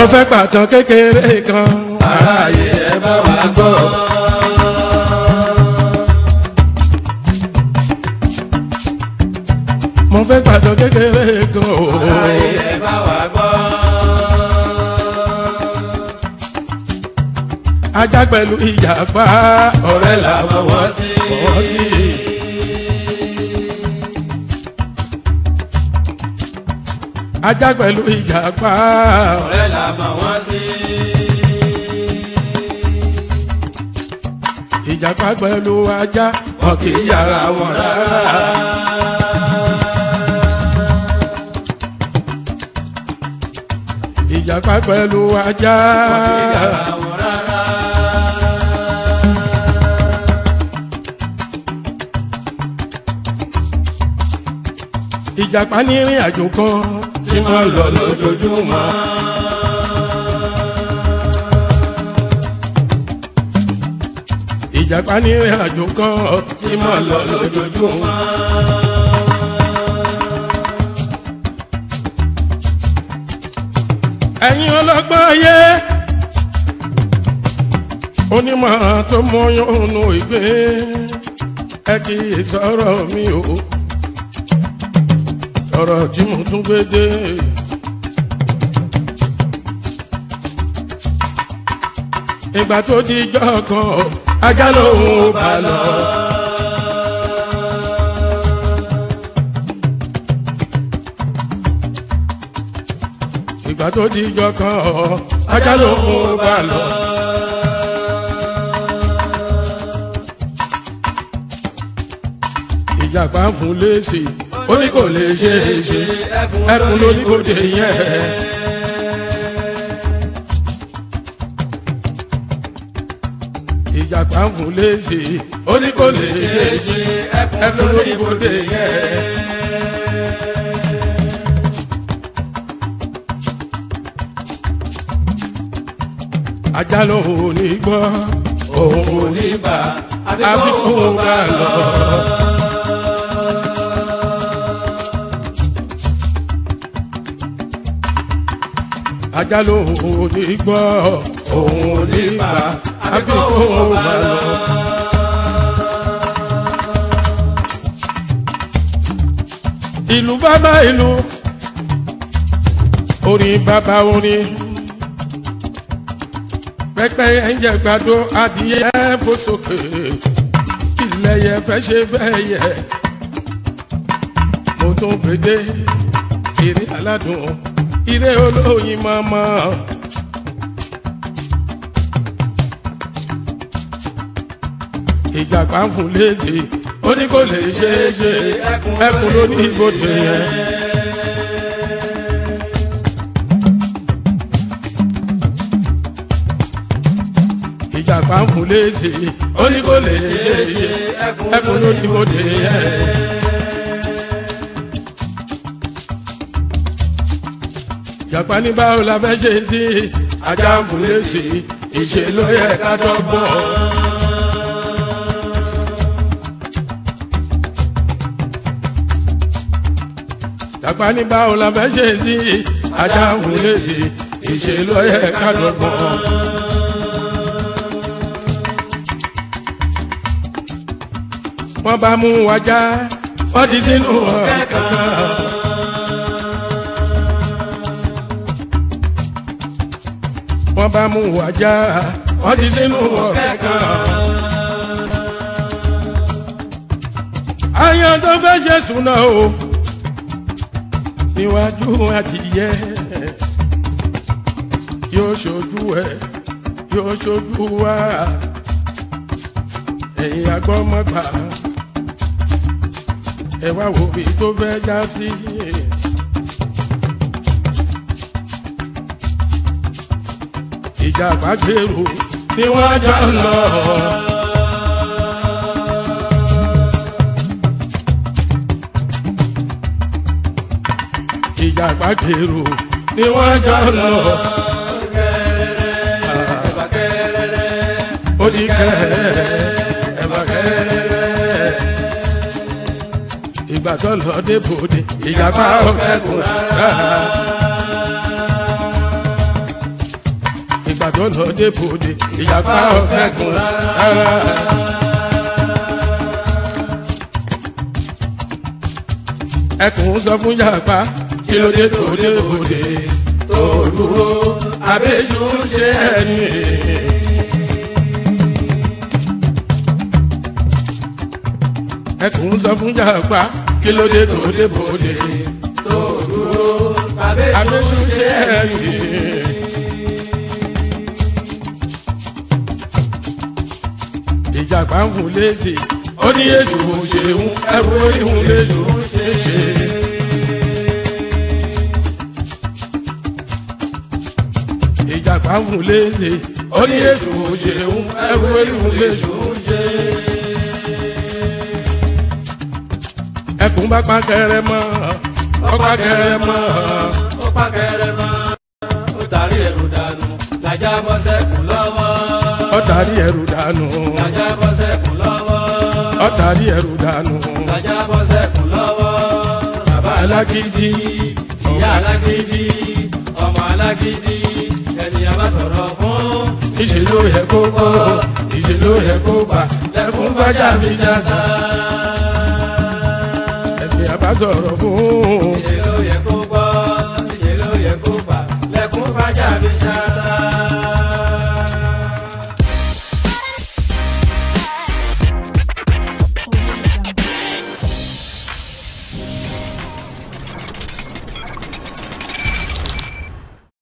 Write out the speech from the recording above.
mo fẹ́ pàtàn kékeré kan aráyé ẹ bá wa gbọ́. mo fẹ́ pàtàn kékeré kan aráyé ẹ bá wa gbọ́. ajá pẹ̀lú ìjàpá ọ̀rẹ́ làwọn wọ́n sí. ajá pẹ̀lú ìjàpá ọ̀rẹ́ làwọn wọ́n sí. ìjàpá pẹ̀lú ajá wọn kì í yára wọn rárá. ìjàpá pẹ̀lú ajá wọn kì í yára wọn rárá. ìjàpá ní ìrìn àjò kan tí wọ́n lọ lójoojúmọ́. ìjàpá ní ìrìn àjò kan tí wọ́n lọ lójoojúmọ́. ẹ̀yin ọlọ́gbọ́n ayé onímọ̀ tó mọyún ìgbín ẹ kì í sọ̀rọ̀ mi o ọ̀rọ̀ tí mo tún gbé dé. ìgbà tó di ijọ́ kan ajá lòun bá lọ. ìgbà tó di ijọ́ kan ajá lòun bá lọ. ìjàpá fún léèsì ó ní kò lè ṣe é ṣe ẹkùn ló ní kò dé yẹn. ìjàpá fún léèsì ó ní kò lè ṣe é ṣe ẹkùn ló ní kò dé yẹn. ajá lòun ò ní gbọ́ òun ò ní bá àbí kóun bá lọ. ajá lòun ò ní gbọ́ òun ò ní bá àbí kóun bá lọ. ìlú bàbá ìlú orin bàbá orin pẹ́pẹ́yẹ ń jẹ gbàdo adìyẹ fò sókè kílẹ̀ yẹ fẹ́ ṣe bẹ́ẹ̀ yẹ mo tún gbèdé eré aládùn ire olóyin mama. ìjàpá ń fún léèzì ó ní kò lè ṣe é ṣe ẹkùn ló ní ibodè yẹn. ìjàpá ń fún léèzì ó ní kò lè ṣe é ṣe ẹkùn ló ní ibodè yẹn. ìjàpá ní báwo la fẹ́ ṣe sí ajá ń fún léèzì ìṣe ló yẹ ká dọ́gbọ́n. ìjàpá ní báwo la fẹ́ ṣe sí ajá ń fún léèzì ìṣe ló yẹ ká dọ́gbọ́n. wọ́n bá mú wájà wọ́n ti sínú ọ̀rẹ́ kankan. wọ́n bá mú wájà wọ́n ti sínú ọ̀rẹ́ kan. àyàn tó fẹ́ ṣe súná o níwájú adìyẹ yóò ṣojú ẹ yóò ṣojú wa ẹ̀yin agbọ́mọgbà ẹ wá wo bí tó fẹ́ já sí. ìjàpá gbèrò ni wọ́n jọ ń lọ. ìjàpá gbèrò ni wọ́n jọ ń lọ. ó di kẹ́rẹ́ ìgbà tó lọ dé bòde ìjàpá ọ̀fẹ́ kò rárá. ìgbà tó lọ dé bòde ìjàpá ọ̀kẹ́gun rárá. ẹkùn sọ fún ìjàpá kí ló dé tó dé bòde tó dúró àbẹ́jù ń ṣe ẹni. ẹkùn sọ fún ìjàpá kí ló dé tó dé bòde tó dúró àbẹ́jù ń ṣe ẹni. ìjàpá ń fún létí ó ní èjò ṣeun ẹrù orí ń léjò ṣe ṣe. ìjàpá ń fún létí ó ní èjò ṣeun ẹrù orí ń léjò ṣe. ẹkùn bá pa kẹrẹ mọ́ ó pa kẹrẹ mọ́ ó pa kẹrẹ mọ́ ó darí ẹrù dànù làjà bọ́ sẹ́kùn lọ́wọ́. ó darí ẹrù dànù làjà bọ́ sẹ́kùn lọ́wọ́. ó darí ẹrù dànù. làjà bọ́ sẹ́kùn lọ́wọ́. bàbá alágídí ìyá alágídí ọmọ alágídí ènìyàn bá sọ̀rọ̀ fún. ìṣe ló yẹ kó gbọ́ ìṣe ló yẹ kó gbà lẹ́kùn bá jà mí jáde. ènìyàn bá sọ̀rọ̀ fún.